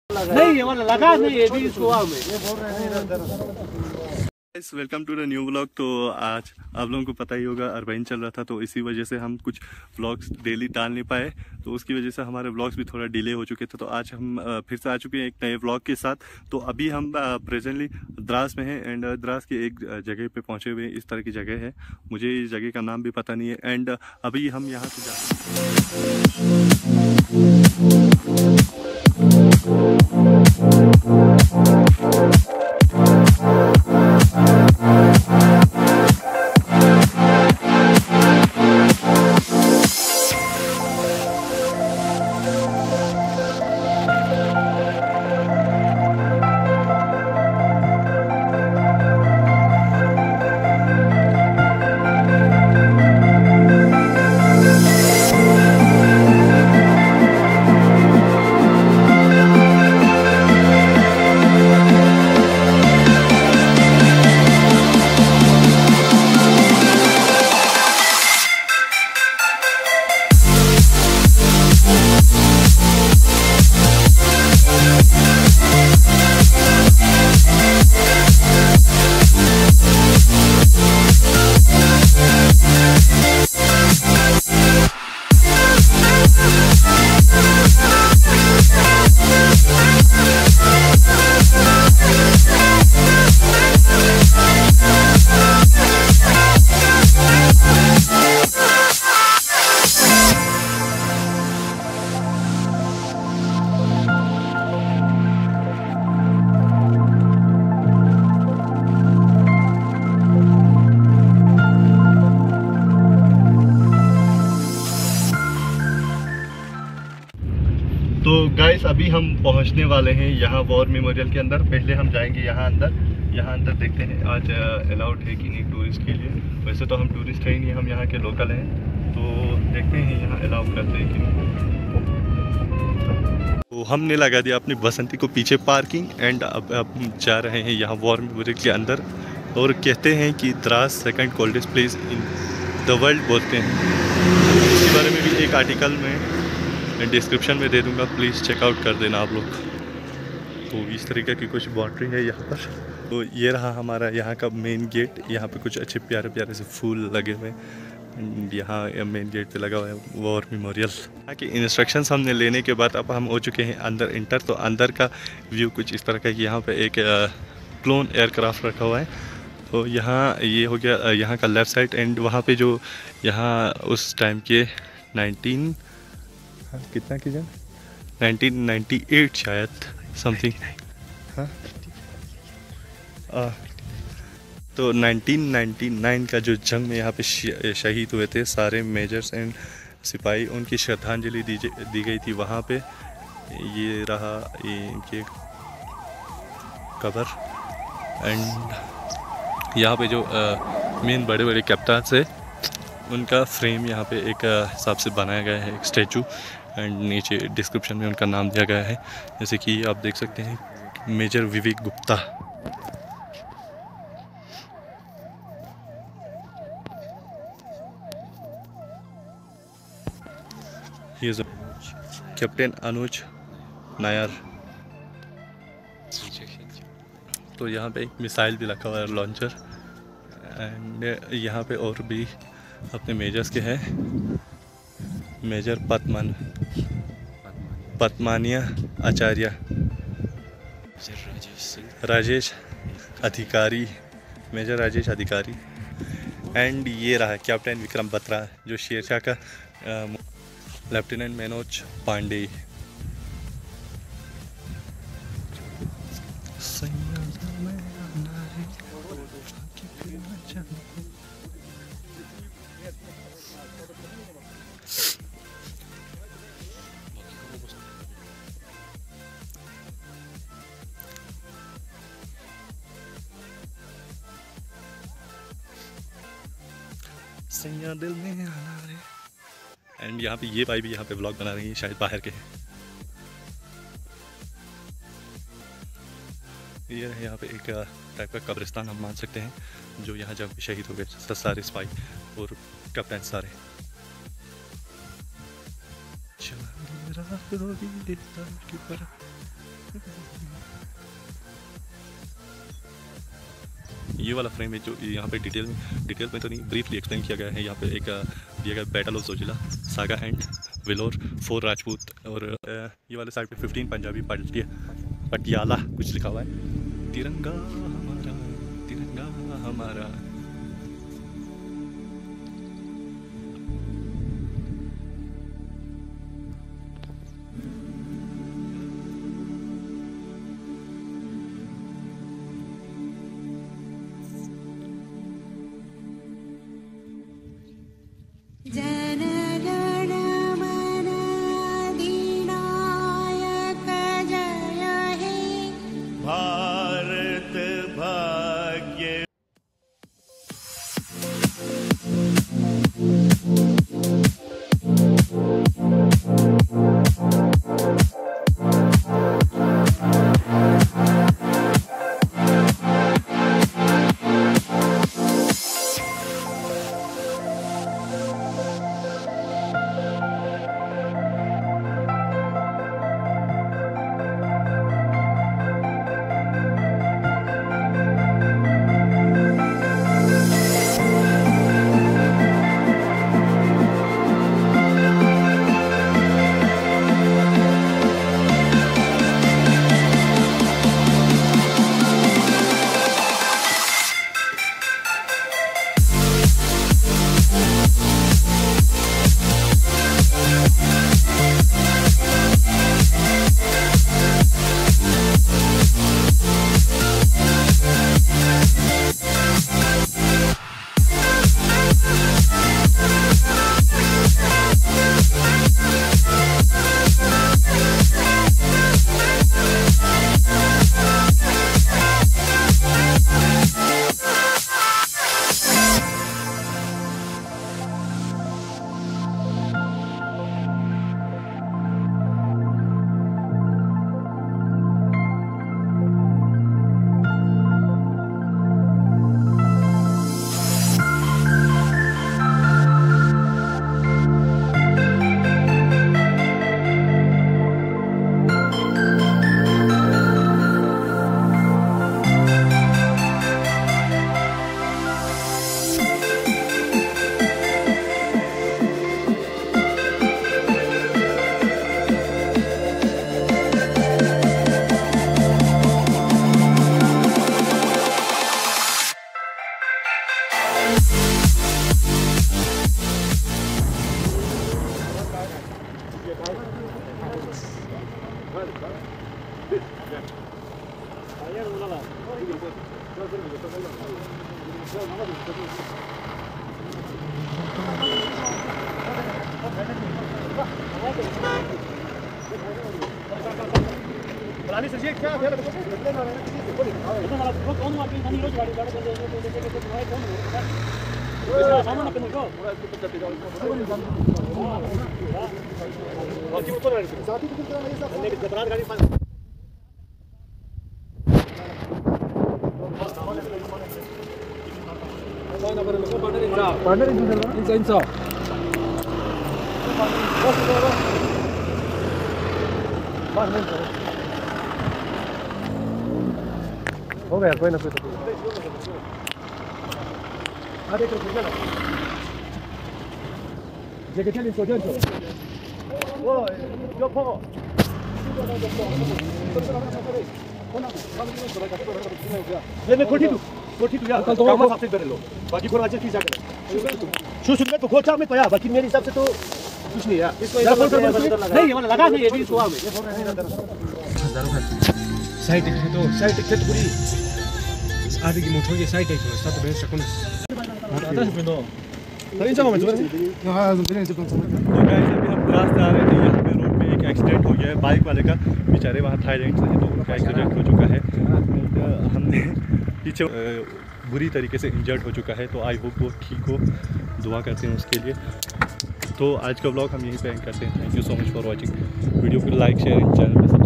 नहीं ये वाला लगा नहीं, ये भी सुहा में ये बोल रहे हैं। Welcome to the new vlog. तो आज आप लोगों को पता ही होगा अरबाइन चल रहा था, तो इसी वजह से हम कुछ व्लॉग्स डेली डाल नहीं पाए, तो उसकी वजह से हमारे व्लॉग्स भी थोड़ा डिले हो चुके थे। तो आज हम फिर से आ चुके हैं एक नए व्लॉग के साथ। तो अभी हम प्रेजेंटली द्रास में हैं एंड द्रास की एक जगह पे पहुंचे हुए हैं। इस तरह की जगह है, मुझे इस जगह का नाम भी पता नहीं है। एंड अभी हम यहाँ से तो गाइस अभी हम पहुंचने वाले हैं यहाँ वॉर मेमोरियल के अंदर। पहले हम जाएंगे यहाँ अंदर देखते हैं आज अलाउड है कि नहीं टूरिस्ट के लिए। वैसे तो हम टूरिस्ट है ही नहीं, हम यहाँ के लोकल हैं, तो देखते हैं यहाँ अलाउ करते हैं कि नहीं। तो हमने लगा दिया अपनी बसंती को पीछे पार्किंग एंड अब जा रहे हैं यहाँ वॉर मेमोरियल के अंदर। और कहते हैं कि Dras second coldest place in the world बोलते हैं। इसके बारे में भी एक आर्टिकल में डिस्क्रिप्शन में दे दूंगा, प्लीज़ चेकआउट कर देना आप लोग। तो इस तरीके की कुछ बाउंड्री है यहाँ पर। तो ये रहा हमारा यहाँ का मेन गेट। यहाँ पे कुछ अच्छे प्यारे प्यारे से फूल लगे हुए हैं। यहाँ मेन गेट पे लगा हुआ है वॉर मेमोरियल। यहाँ के इंस्ट्रक्शंस हमने लेने के बाद अब हम हो चुके हैं अंदर इंटर। तो अंदर का व्यू कुछ इस तरह का है कि यहाँ पर एक क्लोन एयरक्राफ्ट रखा हुआ है। तो यहाँ ये हो गया यहाँ का लेफ़्ट साइड। एंड वहाँ पर जो यहाँ उस टाइम के 1998 शायद समथिंग, हाँ तो 1999 का जो जंग में यहाँ पे शहीद हुए थे सारे मेजर्स एंड सिपाही, उनकी श्रद्धांजलि दी गई थी वहाँ पे। ये रहा इनके कबर। एंड यहाँ पे जो मेन बड़े बड़े कैप्टन्स है उनका फ्रेम यहाँ पे एक हिसाब से बनाया गया है, एक स्टैचू। एंड नीचे डिस्क्रिप्शन में उनका नाम दिया गया है, जैसे कि आप देख सकते हैं मेजर विवेक गुप्ता। ये कैप्टन अनुज नायर। तो यहाँ पे एक मिसाइल भी रखा हुआ है, लॉन्चर। एंड यहाँ पे और भी अपने मेजर्स के हैं। मेजर पद्मानिया आचार्य, राजेश अधिकारी, मेजर राजेश अधिकारी। एंड ये रहा कैप्टन विक्रम बत्रा, जो शेरशाह का लेफ्टिनेंट मनोज पांडे। सैया दिल में आना रे। एंड यहाँ पे ये भाई भी यहाँ पे व्लॉग बना रही है, शायद बाहर के हैं। ये है यहाँ पे एक टाइप का कब्रिस्तान हम मान सकते हैं, जो यहाँ जब शहीद हो गए सारे सिपाही और कप्तान सारे। ये वाला फ्रेम है जो यहाँ पे डिटेल में तो नहीं, ब्रीफली एक्सप्लेन किया गया है। यहाँ पे एक दिया गया battle of Zojila, saga and valour, 4 Rajput, और ये वाले साइड पे 15 पंजाबी पटियाला कुछ लिखा हुआ है। तिरंगा हमारा, तिरंगा हमारा। भारत भाग्य। हो गया कोई ना कोई तो ये que tiene dentro वो yo pongo मैं कोठी तू यार कल तो काम सबसे कर लो बाकी कोई अच्छी चीज आकर शू सुन में तो खोचा में तो यार बाकी मेरे हिसाब से तो कुछ नहीं यार इसको नहीं ये वाला लगा नहीं ये भी सुहा में ये बोल रहे हैं साइड तो पूरी आदि की मोटो ये साइड है तो स्टार्ट बेस रखो आता है पिनो तो इन जगहों में जो हां बिना से तो गाइस अभी हम रास्ते आ रहे थे यहां पे रोड पे एक एक्सीडेंट हो गया है बाइक वाले का बेचारे वहां थाईलैंड से तो उनका एक्सीडेंट हो चुका है हमने पीछे बुरी तरीके से इंजर्ड हो चुका है तो आई होप वो ठीक हो दुआ करते हैं उसके लिए तो आज का व्लॉग हम यहीं पे एंड करते हैं thank you so much for watching video को लाइक शेयर चैनल पे